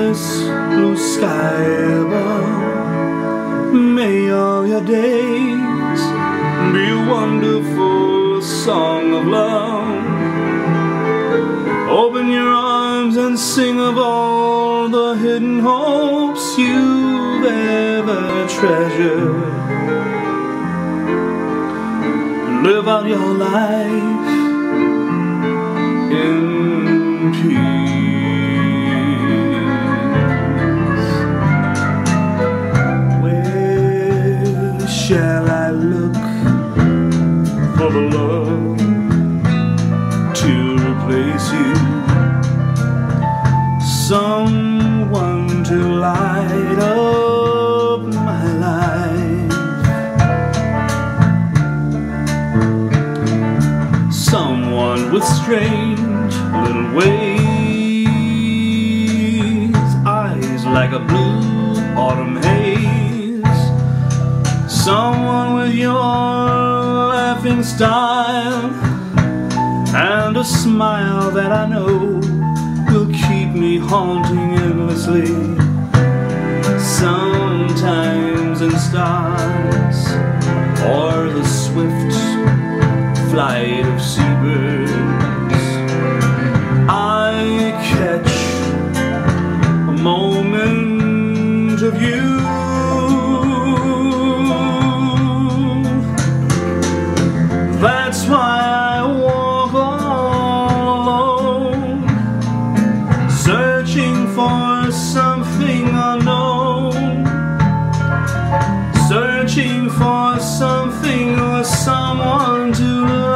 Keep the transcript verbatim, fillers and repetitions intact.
this blue sky above. May all your days be a wonderful song of love. Open your arms and sing of all the hidden hopes you've ever treasured. Live out your life in peace. Where shall I look for the love to replace you? Someone to light up my life. Someone with strange little ways, eyes like a blue autumn haze. Someone with your laughing style and a smile that I know will keep me haunting endlessly. Sometimes in stars or the swift flight of seabirds, I catch a moment of you. That's why I walk all alone, searching for something unknown, searching for something or someone to love.